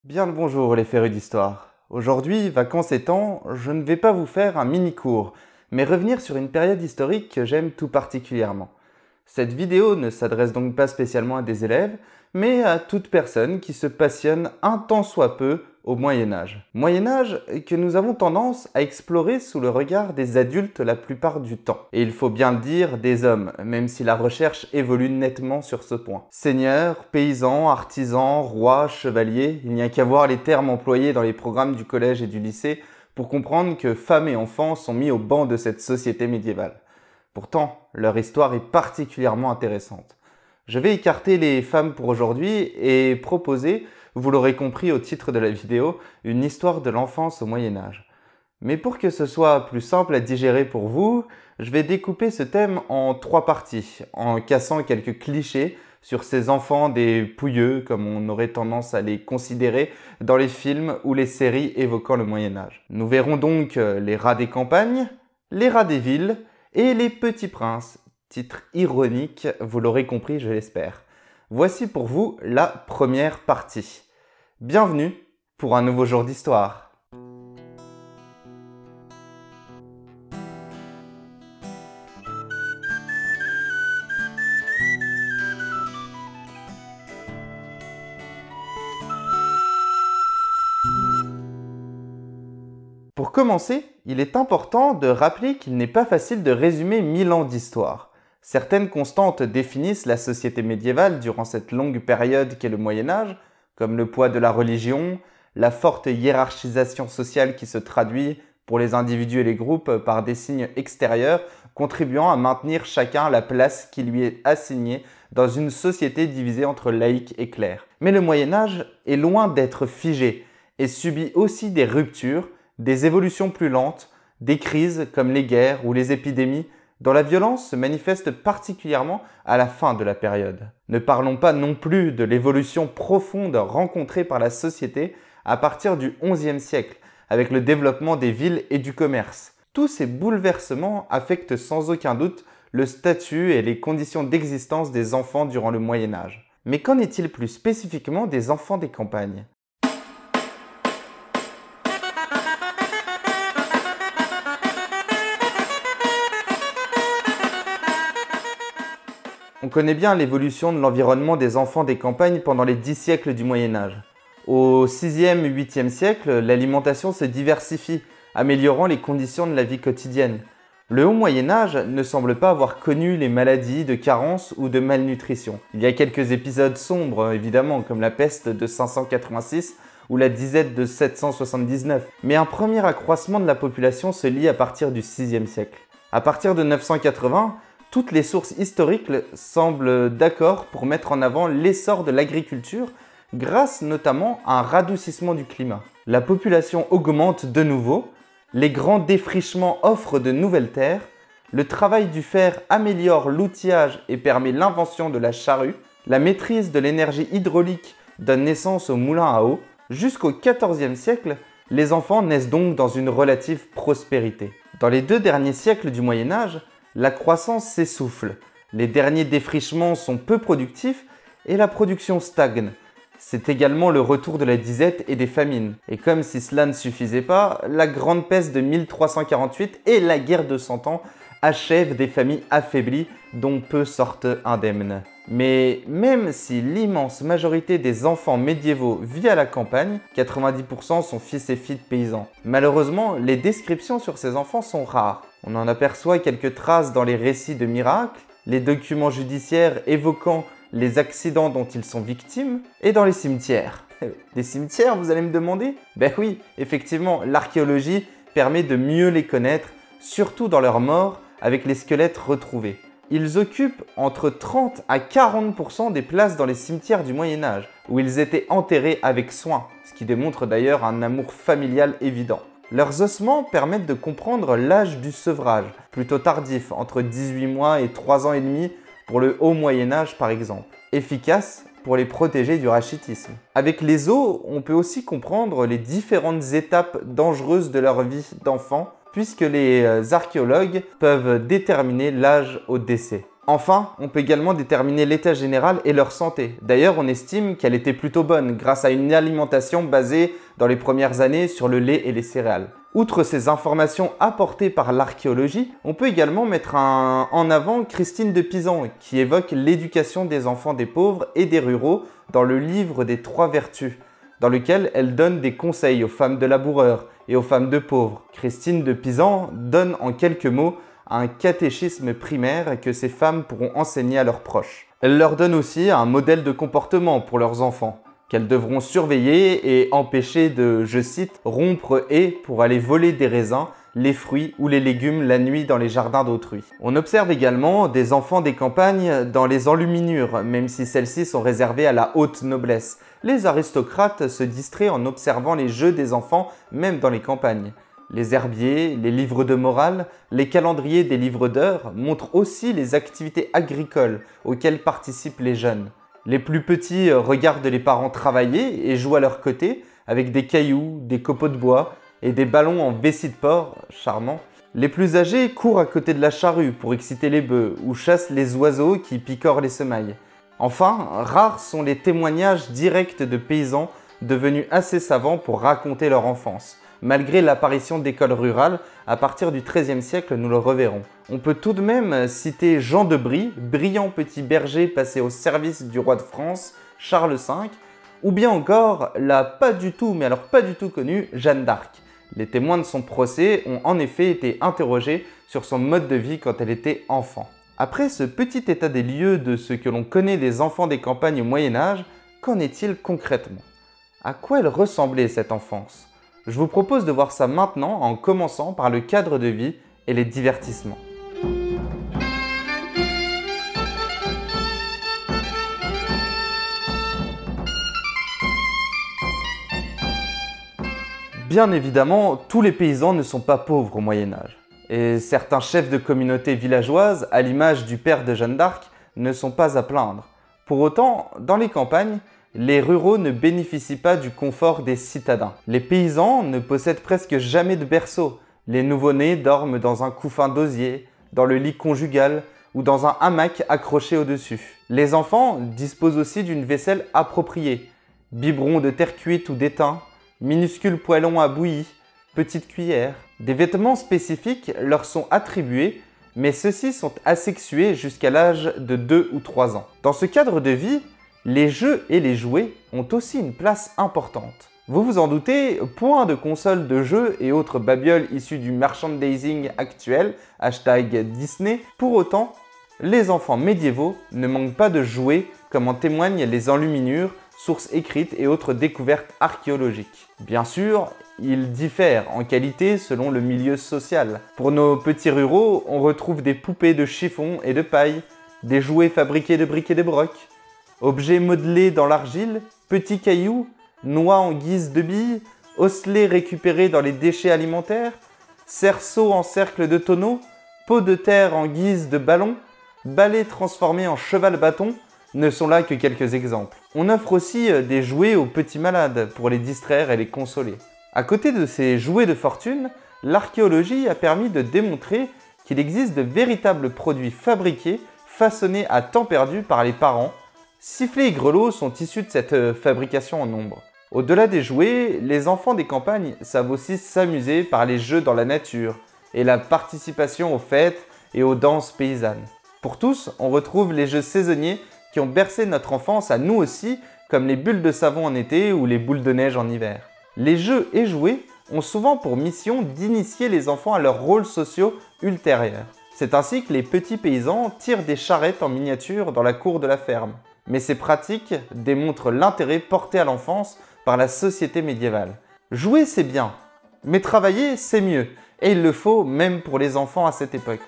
Bien le bonjour les férus d'histoire. Aujourd'hui, vacances étant, je ne vais pas vous faire un mini-cours, mais revenir sur une période historique que j'aime tout particulièrement. Cette vidéo ne s'adresse donc pas spécialement à des élèves, mais à toute personne qui se passionne un tant soit peu au Moyen-Âge. Moyen-Âge que nous avons tendance à explorer sous le regard des adultes la plupart du temps. Et il faut bien le dire, des hommes, même si la recherche évolue nettement sur ce point. Seigneurs, paysans, artisans, rois, chevaliers, il n'y a qu'à voir les termes employés dans les programmes du collège et du lycée pour comprendre que femmes et enfants sont mis au banc de cette société médiévale. Pourtant, leur histoire est particulièrement intéressante. Je vais écarter les femmes pour aujourd'hui et proposer, vous l'aurez compris au titre de la vidéo, une histoire de l'enfance au Moyen-Âge. Mais pour que ce soit plus simple à digérer pour vous, je vais découper ce thème en 3 parties, en cassant quelques clichés sur ces enfants des pouilleux, comme on aurait tendance à les considérer dans les films ou les séries évoquant le Moyen-Âge. Nous verrons donc les rats des campagnes, les rats des villes, et les petits princes, titre ironique, vous l'aurez compris je l'espère. Voici pour vous la première partie. Bienvenue pour un nouveau jour d'histoire. Pour commencer, il est important de rappeler qu'il n'est pas facile de résumer 1000 ans d'histoire. Certaines constantes définissent la société médiévale durant cette longue période qu'est le Moyen-Âge, comme le poids de la religion, la forte hiérarchisation sociale qui se traduit pour les individus et les groupes par des signes extérieurs contribuant à maintenir chacun la place qui lui est assignée dans une société divisée entre laïcs et clercs. Mais le Moyen-Âge est loin d'être figé et subit aussi des ruptures, des évolutions plus lentes, des crises comme les guerres ou les épidémies, dont la violence se manifeste particulièrement à la fin de la période. Ne parlons pas non plus de l'évolution profonde rencontrée par la société à partir du XIe siècle, avec le développement des villes et du commerce. Tous ces bouleversements affectent sans aucun doute le statut et les conditions d'existence des enfants durant le Moyen-Âge. Mais qu'en est-il plus spécifiquement des enfants des campagnes ? On connaît bien l'évolution de l'environnement des enfants des campagnes pendant les 10 siècles du Moyen-Âge. Au 6e et 8e siècle, l'alimentation se diversifie, améliorant les conditions de la vie quotidienne. Le haut Moyen-Âge ne semble pas avoir connu les maladies de carence ou de malnutrition. Il y a quelques épisodes sombres, évidemment, comme la peste de 586 ou la disette de 779. Mais un premier accroissement de la population se lit à partir du 6e siècle. À partir de 980, toutes les sources historiques semblent d'accord pour mettre en avant l'essor de l'agriculture grâce notamment à un radoucissement du climat. La population augmente de nouveau, les grands défrichements offrent de nouvelles terres, le travail du fer améliore l'outillage et permet l'invention de la charrue, la maîtrise de l'énergie hydraulique donne naissance aux moulins à eau. Jusqu'au XIVe siècle, les enfants naissent donc dans une relative prospérité. Dans les 2 derniers siècles du Moyen-Âge, la croissance s'essouffle, les derniers défrichements sont peu productifs et la production stagne. C'est également le retour de la disette et des famines. Et comme si cela ne suffisait pas, la grande peste de 1348 et la guerre de 100 ans achèvent des familles affaiblies dont peu sortent indemnes. Mais même si l'immense majorité des enfants médiévaux vit à la campagne, 90% sont fils et filles de paysans. Malheureusement, les descriptions sur ces enfants sont rares. On en aperçoit quelques traces dans les récits de miracles, les documents judiciaires évoquant les accidents dont ils sont victimes, et dans les cimetières. Des cimetières, vous allez me demander ? Ben oui, effectivement, l'archéologie permet de mieux les connaître, surtout dans leur mort, avec les squelettes retrouvés. Ils occupent entre 30 à 40% des places dans les cimetières du Moyen-Âge, où ils étaient enterrés avec soin, ce qui démontre d'ailleurs un amour familial évident. Leurs ossements permettent de comprendre l'âge du sevrage, plutôt tardif, entre 18 mois et 3 ans et demi pour le haut Moyen-Âge par exemple, efficace pour les protéger du rachitisme. Avec les os, on peut aussi comprendre les différentes étapes dangereuses de leur vie d'enfant, puisque les archéologues peuvent déterminer l'âge au décès. Enfin, on peut également déterminer l'état général et leur santé. D'ailleurs, on estime qu'elle était plutôt bonne grâce à une alimentation basée dans les premières années sur le lait et les céréales. Outre ces informations apportées par l'archéologie, on peut également mettre en avant Christine de Pisan qui évoque l'éducation des enfants des pauvres et des ruraux dans le livre des 3 vertus, dans lequel elle donne des conseils aux femmes de laboureurs et aux femmes de pauvres. Christine de Pisan donne en quelques mots un catéchisme primaire que ces femmes pourront enseigner à leurs proches. Elle leur donne aussi un modèle de comportement pour leurs enfants, qu'elles devront surveiller et empêcher de, je cite, rompre haies pour aller voler des raisins, les fruits ou les légumes la nuit dans les jardins d'autrui. On observe également des enfants des campagnes dans les enluminures, même si celles-ci sont réservées à la haute noblesse. Les aristocrates se distraient en observant les jeux des enfants, même dans les campagnes. Les herbiers, les livres de morale, les calendriers des livres d'heures montrent aussi les activités agricoles auxquelles participent les jeunes. Les plus petits regardent les parents travailler et jouent à leur côté avec des cailloux, des copeaux de bois et des ballons en vessie de porc, charmant. Les plus âgés courent à côté de la charrue pour exciter les bœufs ou chassent les oiseaux qui picorent les semailles. Enfin, rares sont les témoignages directs de paysans devenus assez savants pour raconter leur enfance. Malgré l'apparition d'écoles rurales, à partir du XIIIe siècle, nous le reverrons. On peut tout de même citer Jean de Brie, brillant petit berger passé au service du roi de France, Charles V, ou bien encore la pas du tout connue Jeanne d'Arc. Les témoins de son procès ont en effet été interrogés sur son mode de vie quand elle était enfant. Après ce petit état des lieux de ce que l'on connaît des enfants des campagnes au Moyen-Âge, qu'en est-il concrètement? À quoi elle ressemblait cette enfance? Je vous propose de voir ça maintenant en commençant par le cadre de vie et les divertissements. Bien évidemment, tous les paysans ne sont pas pauvres au Moyen-Âge. Et certains chefs de communautés villageoises, à l'image du père de Jeanne d'Arc, ne sont pas à plaindre. Pour autant, dans les campagnes, les ruraux ne bénéficient pas du confort des citadins. Les paysans ne possèdent presque jamais de berceau. Les nouveau-nés dorment dans un couffin d'osier, dans le lit conjugal ou dans un hamac accroché au-dessus. Les enfants disposent aussi d'une vaisselle appropriée. Biberons de terre cuite ou d'étain, minuscules poêlons à bouillie, petites cuillères. Des vêtements spécifiques leur sont attribués, mais ceux-ci sont asexués jusqu'à l'âge de 2 ou 3 ans. Dans ce cadre de vie, les jeux et les jouets ont aussi une place importante. Vous vous en doutez, point de console de jeux et autres babioles issues du merchandising actuel, #Disney. Pour autant, les enfants médiévaux ne manquent pas de jouets comme en témoignent les enluminures, sources écrites et autres découvertes archéologiques. Bien sûr, ils diffèrent en qualité selon le milieu social. Pour nos petits ruraux, on retrouve des poupées de chiffon et de paille, des jouets fabriqués de briques et de broc, objets modelés dans l'argile, petits cailloux, noix en guise de billes, osselets récupérés dans les déchets alimentaires, cerceaux en cercle de tonneaux, pots de terre en guise de ballons, balais transformés en cheval-bâton ne sont là que quelques exemples. On offre aussi des jouets aux petits malades pour les distraire et les consoler. À côté de ces jouets de fortune, l'archéologie a permis de démontrer qu'il existe de véritables produits fabriqués, façonnés à temps perdu par les parents. Sifflets et grelots sont issus de cette fabrication en nombre. Au-delà des jouets, les enfants des campagnes savent aussi s'amuser par les jeux dans la nature et la participation aux fêtes et aux danses paysannes. Pour tous, on retrouve les jeux saisonniers qui ont bercé notre enfance à nous aussi, comme les bulles de savon en été ou les boules de neige en hiver. Les jeux et jouets ont souvent pour mission d'initier les enfants à leurs rôles sociaux ultérieurs. C'est ainsi que les petits paysans tirent des charrettes en miniature dans la cour de la ferme. Mais ces pratiques démontrent l'intérêt porté à l'enfance par la société médiévale. Jouer, c'est bien, mais travailler, c'est mieux. Et il le faut même pour les enfants à cette époque.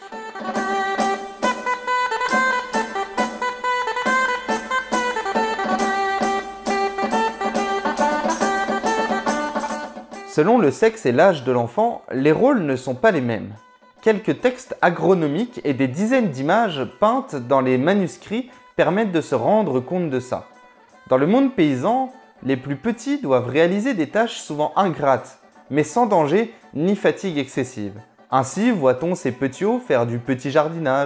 Selon le sexe et l'âge de l'enfant, les rôles ne sont pas les mêmes. Quelques textes agronomiques et des dizaines d'images peintes dans les manuscrits permettent de se rendre compte de ça. Dans le monde paysan, les plus petits doivent réaliser des tâches souvent ingrates, mais sans danger ni fatigue excessive. Ainsi voit-on ces petits-hauts faire du petit jardinage,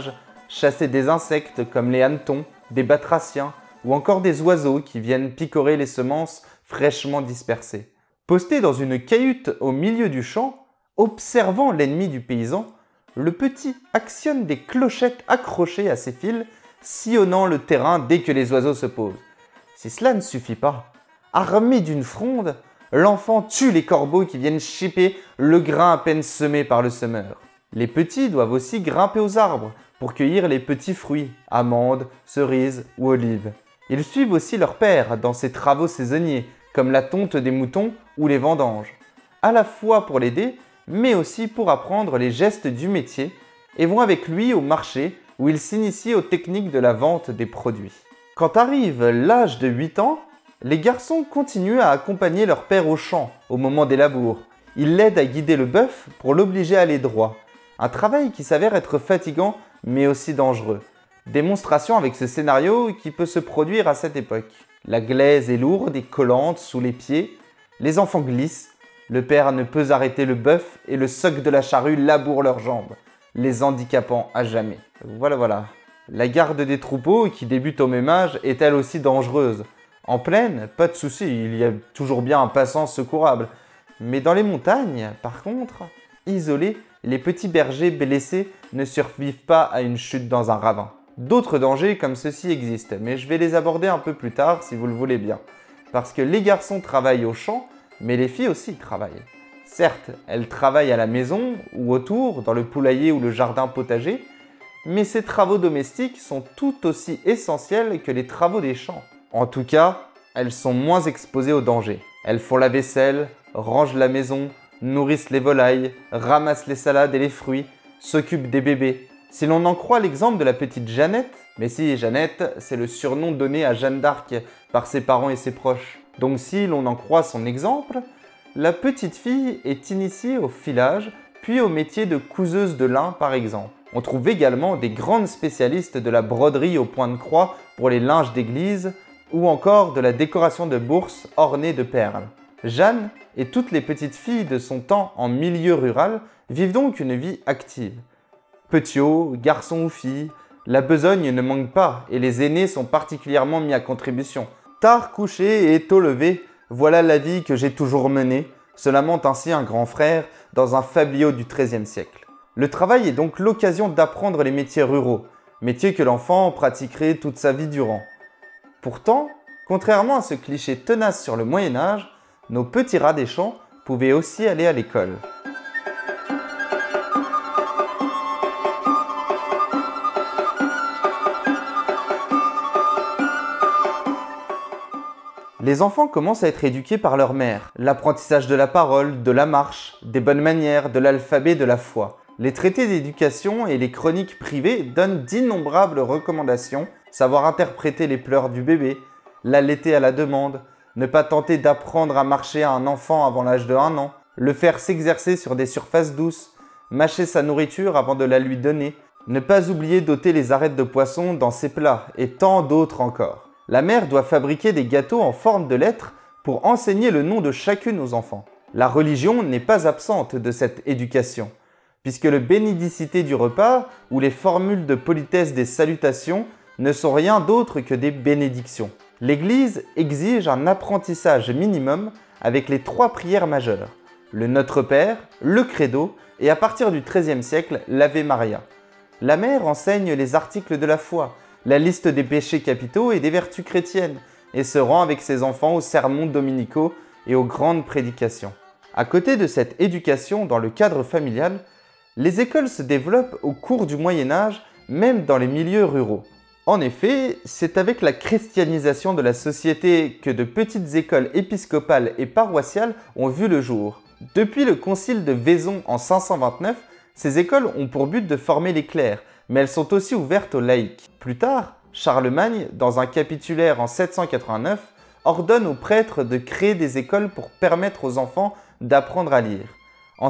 chasser des insectes comme les hannetons, des batraciens ou encore des oiseaux qui viennent picorer les semences fraîchement dispersées. Posté dans une cahute au milieu du champ, observant l'ennemi du paysan, le petit actionne des clochettes accrochées à ses fils, sillonnant le terrain dès que les oiseaux se posent. Si cela ne suffit pas, armé d'une fronde, l'enfant tue les corbeaux qui viennent chipper le grain à peine semé par le semeur. Les petits doivent aussi grimper aux arbres pour cueillir les petits fruits, amandes, cerises ou olives. Ils suivent aussi leur père dans ses travaux saisonniers, comme la tonte des moutons ou les vendanges, à la fois pour l'aider, mais aussi pour apprendre les gestes du métier, et vont avec lui au marché où il s'initie aux techniques de la vente des produits. Quand arrive l'âge de 8 ans, les garçons continuent à accompagner leur père au champ au moment des labours. Ils l'aident à guider le bœuf pour l'obliger à aller droit. Un travail qui s'avère être fatigant mais aussi dangereux. Démonstration avec ce scénario qui peut se produire à cette époque. La glaise est lourde et collante sous les pieds. Les enfants glissent. Le père ne peut arrêter le bœuf et le soc de la charrue laboure leurs jambes, les handicapant à jamais. Voilà. La garde des troupeaux, qui débute au même âge, est elle aussi dangereuse. En plaine, pas de souci, il y a toujours bien un passant secourable. Mais dans les montagnes, par contre, isolés, les petits bergers blessés ne survivent pas à une chute dans un ravin. D'autres dangers comme ceux-ci existent, mais je vais les aborder un peu plus tard si vous le voulez bien. Parce que les garçons travaillent au champ, mais les filles aussi travaillent. Certes, elles travaillent à la maison ou autour, dans le poulailler ou le jardin potager, mais ces travaux domestiques sont tout aussi essentiels que les travaux des champs. En tout cas, elles sont moins exposées aux dangers. Elles font la vaisselle, rangent la maison, nourrissent les volailles, ramassent les salades et les fruits, s'occupent des bébés. Si l'on en croit l'exemple de la petite Jeannette, mais si Jeannette, c'est le surnom donné à Jeanne d'Arc par ses parents et ses proches. Donc si l'on en croit son exemple, la petite fille est initiée au filage, puis au métier de couseuse de lin par exemple. On trouve également des grandes spécialistes de la broderie au point de croix pour les linges d'église, ou encore de la décoration de bourses ornées de perles. Jeanne et toutes les petites filles de son temps en milieu rural vivent donc une vie active. Petits, garçons ou filles, la besogne ne manque pas et les aînés sont particulièrement mis à contribution. Tard couché et tôt levé, voilà la vie que j'ai toujours menée, se lamente ainsi un grand frère dans un fabliau du XIIIe siècle. Le travail est donc l'occasion d'apprendre les métiers ruraux, métiers que l'enfant pratiquerait toute sa vie durant. Pourtant, contrairement à ce cliché tenace sur le Moyen-Âge, nos petits rats des champs pouvaient aussi aller à l'école. Les enfants commencent à être éduqués par leur mère. L'apprentissage de la parole, de la marche, des bonnes manières, de l'alphabet, de la foi. Les traités d'éducation et les chroniques privées donnent d'innombrables recommandations, savoir interpréter les pleurs du bébé, l'allaiter à la demande, ne pas tenter d'apprendre à marcher à un enfant avant l'âge de 1 an, le faire s'exercer sur des surfaces douces, mâcher sa nourriture avant de la lui donner, ne pas oublier d'ôter les arêtes de poisson dans ses plats et tant d'autres encore. La mère doit fabriquer des gâteaux en forme de lettres pour enseigner le nom de chacune aux enfants. La religion n'est pas absente de cette éducation, puisque le bénédicité du repas ou les formules de politesse des salutations ne sont rien d'autre que des bénédictions. L'Église exige un apprentissage minimum avec les 3 prières majeures, le Notre Père, le Credo et à partir du XIIIe siècle, l'Ave Maria. La mère enseigne les articles de la foi, la liste des péchés capitaux et des vertus chrétiennes, et se rend avec ses enfants aux sermons dominicaux et aux grandes prédications. À côté de cette éducation dans le cadre familial, les écoles se développent au cours du Moyen-Âge, même dans les milieux ruraux. En effet, c'est avec la christianisation de la société que de petites écoles épiscopales et paroissiales ont vu le jour. Depuis le concile de Vaison en 529, ces écoles ont pour but de former les clercs, mais elles sont aussi ouvertes aux laïcs. Plus tard, Charlemagne, dans un capitulaire en 789, ordonne aux prêtres de créer des écoles pour permettre aux enfants d'apprendre à lire. En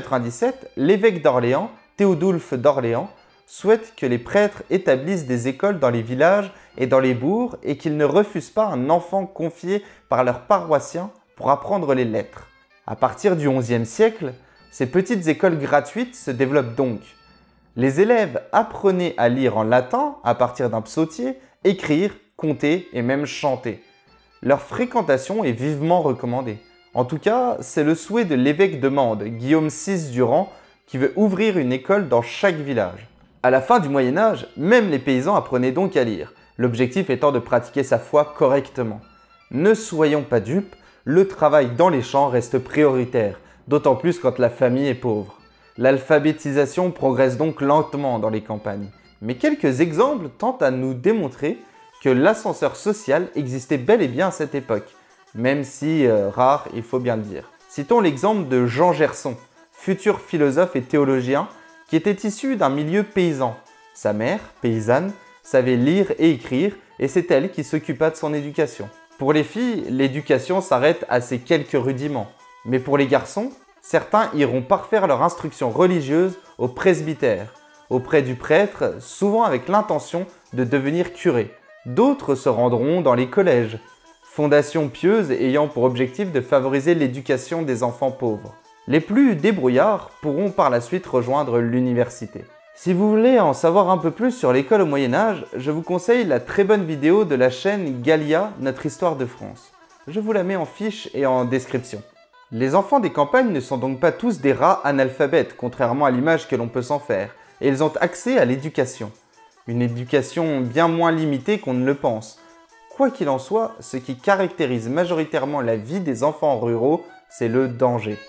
797, l'évêque d'Orléans, Théodulphe d'Orléans, souhaite que les prêtres établissent des écoles dans les villages et dans les bourgs et qu'ils ne refusent pas un enfant confié par leurs paroissiens pour apprendre les lettres. À partir du XIe siècle, ces petites écoles gratuites se développent donc. Les élèves apprenaient à lire en latin à partir d'un psautier, écrire, compter et même chanter. Leur fréquentation est vivement recommandée. En tout cas, c'est le souhait de l'évêque de Mende, Guillaume VI Durand, qui veut ouvrir une école dans chaque village. À la fin du Moyen-Âge, même les paysans apprenaient donc à lire, l'objectif étant de pratiquer sa foi correctement. Ne soyons pas dupes, le travail dans les champs reste prioritaire, d'autant plus quand la famille est pauvre. L'alphabétisation progresse donc lentement dans les campagnes. Mais quelques exemples tentent à nous démontrer que l'ascenseur social existait bel et bien à cette époque, même si rare, il faut bien le dire. Citons l'exemple de Jean Gerson, futur philosophe et théologien, qui était issu d'un milieu paysan. Sa mère, paysanne, savait lire et écrire, et c'est elle qui s'occupa de son éducation. Pour les filles, l'éducation s'arrête à ces quelques rudiments. Mais pour les garçons, certains iront parfaire leur instruction religieuse au presbytère, auprès du prêtre, souvent avec l'intention de devenir curé. D'autres se rendront dans les collèges, fondations pieuses ayant pour objectif de favoriser l'éducation des enfants pauvres. Les plus débrouillards pourront par la suite rejoindre l'université. Si vous voulez en savoir un peu plus sur l'école au Moyen-Âge, je vous conseille la très bonne vidéo de la chaîne Gallia, notre histoire de France. Je vous la mets en fiche et en description. Les enfants des campagnes ne sont donc pas tous des rats analphabètes, contrairement à l'image que l'on peut s'en faire, et ils ont accès à l'éducation. Une éducation bien moins limitée qu'on ne le pense. Quoi qu'il en soit, ce qui caractérise majoritairement la vie des enfants ruraux, c'est le danger.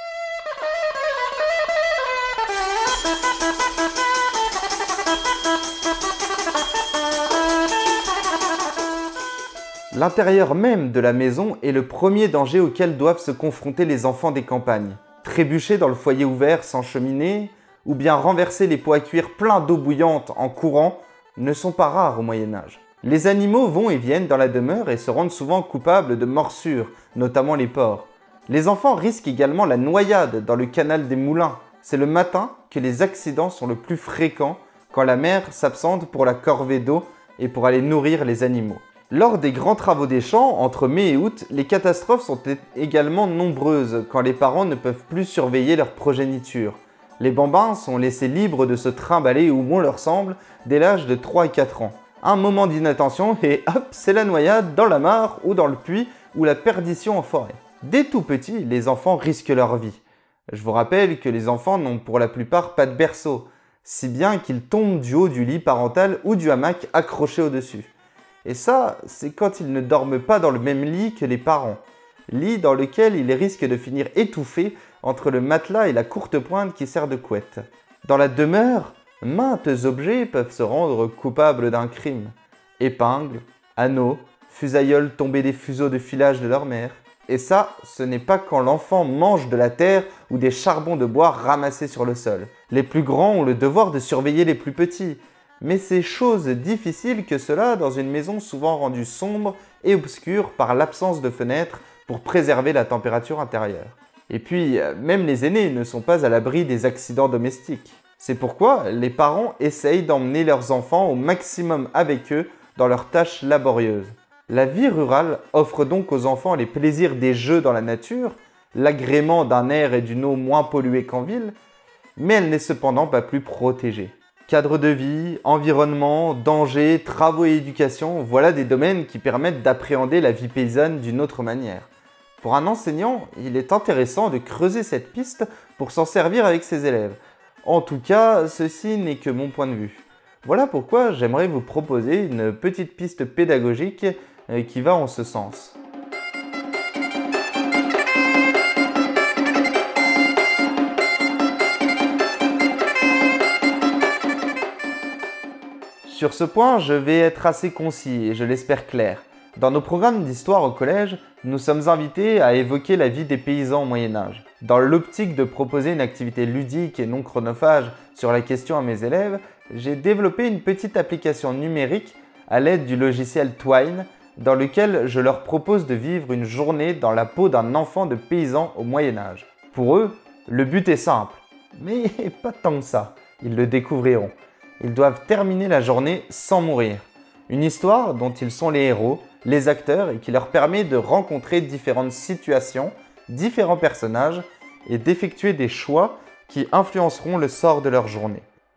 L'intérieur même de la maison est le premier danger auquel doivent se confronter les enfants des campagnes. Trébucher dans le foyer ouvert sans cheminée, ou bien renverser les pots à cuire pleins d'eau bouillante en courant, ne sont pas rares au Moyen-Âge. Les animaux vont et viennent dans la demeure et se rendent souvent coupables de morsures, notamment les porcs. Les enfants risquent également la noyade dans le canal des moulins. C'est le matin que les accidents sont le plus fréquents quand la mère s'absente pour la corvée d'eau et pour aller nourrir les animaux. Lors des grands travaux des champs, entre mai et août, les catastrophes sont également nombreuses quand les parents ne peuvent plus surveiller leur progéniture. Les bambins sont laissés libres de se trimballer où bon leur semble dès l'âge de 3 et 4 ans. Un moment d'inattention et hop, c'est la noyade dans la mare ou dans le puits ou la perdition en forêt. Dès tout petits, les enfants risquent leur vie. Je vous rappelle que les enfants n'ont pour la plupart pas de berceau, si bien qu'ils tombent du haut du lit parental ou du hamac accroché au-dessus. Et ça, c'est quand ils ne dorment pas dans le même lit que les parents. Lit dans lequel ils risquent de finir étouffés entre le matelas et la courte pointe qui sert de couette. Dans la demeure, maints objets peuvent se rendre coupables d'un crime. Épingles, anneaux, fusailloles tombées des fuseaux de filage de leur mère. Et ça, ce n'est pas quand l'enfant mange de la terre ou des charbons de bois ramassés sur le sol. Les plus grands ont le devoir de surveiller les plus petits. Mais c'est chose difficile que cela dans une maison souvent rendue sombre et obscure par l'absence de fenêtres pour préserver la température intérieure. Et puis, même les aînés ne sont pas à l'abri des accidents domestiques. C'est pourquoi les parents essayent d'emmener leurs enfants au maximum avec eux dans leurs tâches laborieuses. La vie rurale offre donc aux enfants les plaisirs des jeux dans la nature, l'agrément d'un air et d'une eau moins pollués qu'en ville, mais elle n'est cependant pas plus protégée. Cadre de vie, environnement, danger, travaux et éducation, voilà des domaines qui permettent d'appréhender la vie paysanne d'une autre manière. Pour un enseignant, il est intéressant de creuser cette piste pour s'en servir avec ses élèves. En tout cas, ceci n'est que mon point de vue. Voilà pourquoi j'aimerais vous proposer une petite piste pédagogique qui va en ce sens. Sur ce point, je vais être assez concis et je l'espère clair. Dans nos programmes d'histoire au collège, nous sommes invités à évoquer la vie des paysans au Moyen-Âge. Dans l'optique de proposer une activité ludique et non chronophage sur la question à mes élèves, j'ai développé une petite application numérique à l'aide du logiciel Twine, dans lequel je leur propose de vivre une journée dans la peau d'un enfant de paysan au Moyen-Âge. Pour eux, le but est simple, mais pas tant que ça, ils le découvriront. Ils doivent terminer la journée sans mourir. Une histoire dont ils sont les héros, les acteurs et qui leur permet de rencontrer différentes situations, différents personnages et d'effectuer des choix qui influenceront le sort de leur journée.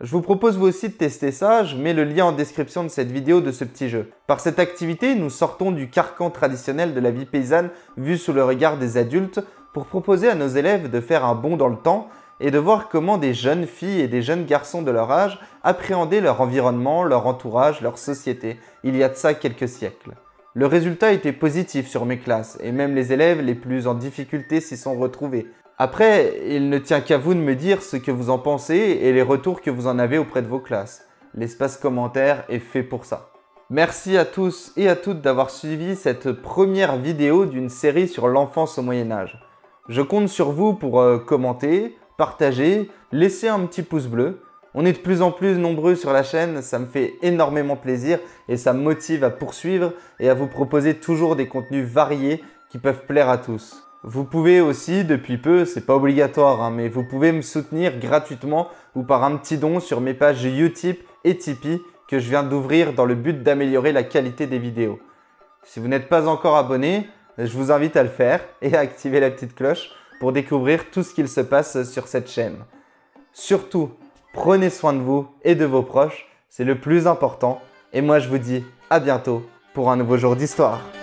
Je vous propose vous aussi de tester ça, je mets le lien en description de cette vidéo de ce petit jeu. Par cette activité, nous sortons du carcan traditionnel de la vie paysanne vue sous le regard des adultes pour proposer à nos élèves de faire un bond dans le temps et de voir comment des jeunes filles et des jeunes garçons de leur âge appréhendaient leur environnement, leur entourage, leur société, il y a de ça quelques siècles. Le résultat était positif sur mes classes et même les élèves les plus en difficulté s'y sont retrouvés. Après, il ne tient qu'à vous de me dire ce que vous en pensez et les retours que vous en avez auprès de vos classes. L'espace commentaire est fait pour ça. Merci à tous et à toutes d'avoir suivi cette première vidéo d'une série sur l'enfance au Moyen-Âge. Je compte sur vous pour commenter, partager, laisser un petit pouce bleu. On est de plus en plus nombreux sur la chaîne, ça me fait énormément plaisir et ça me motive à poursuivre et à vous proposer toujours des contenus variés qui peuvent plaire à tous. Vous pouvez aussi, depuis peu, c'est pas obligatoire, mais vous pouvez me soutenir gratuitement ou par un petit don sur mes pages Utip et Tipeee que je viens d'ouvrir dans le but d'améliorer la qualité des vidéos. Si vous n'êtes pas encore abonné, je vous invite à le faire et à activer la petite cloche pour découvrir tout ce qu'il se passe sur cette chaîne. Surtout, prenez soin de vous et de vos proches, c'est le plus important. Et moi je vous dis à bientôt pour un nouveau jour d'histoire.